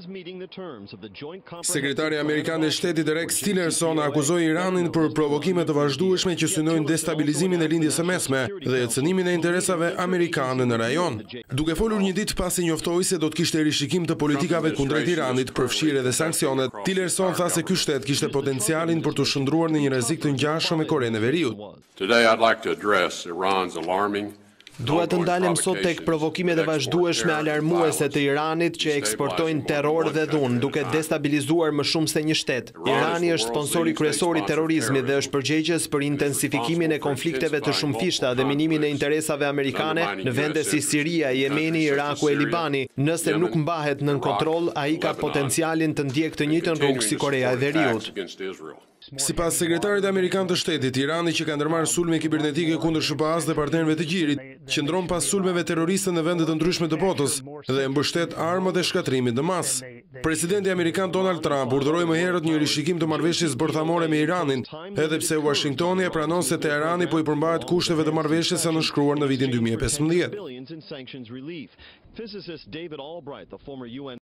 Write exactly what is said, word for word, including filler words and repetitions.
Sekretari Amerikan e Shtetit Rex Tillerson akuzoi Iranin për provokime të vazhdueshme që synojnë destabilizimin e lindjes së mesme dhe cënimin e interesave amerikane në rajon. Duke folur një ditë pasi njoftoi se do të kishte rishikim të politikave kundrejt Iranit, përfshirje dhe sanksionet, Tillerson tha se ky shtet kishte potencialin për të shndruar në një rrezik të ngjashëm me Korenë e Veriut. Today I'd like to address Iran's alarming Dua të ndalem sot tek provokimet e vazhdueshme alarmuese të Iranit që eksportojnë terror dhe dhunë, duke destabilizuar më shumë se një shtet. Irani është sponsori kryesor i terrorizmit dhe është përgjegjës për intensifikimin e konflikteve të shumëfishta dhe minimin e interesave amerikane në vende si Siria, Jemeni, Iraku e Libani. Nëse nuk mbahet nën kontroll, ai ka potencialin të ndjekë të njëjtën rrugë si Korea e Veriut. Sipas sekretarit amerikan të shtetit, Irani që ka ndërmarrë sulme kibernetike kundër S B A-s dhe partnerëve të gjirit, qëndron pas sulmeve terroriste në vende të ndryshme të botës dhe mbështet armët e shkatrimit në masë. Presidenti amerikan Donald Trump urdhëroi më herët një rishikim të marrëveshjes bërthamore me Iranin, edhe pse Washingtoni e pranon se Teherani po i përmbahet kushteve të marrëveshjes së nënshkruar në vitin dy mijë e pesëmbëdhjetë.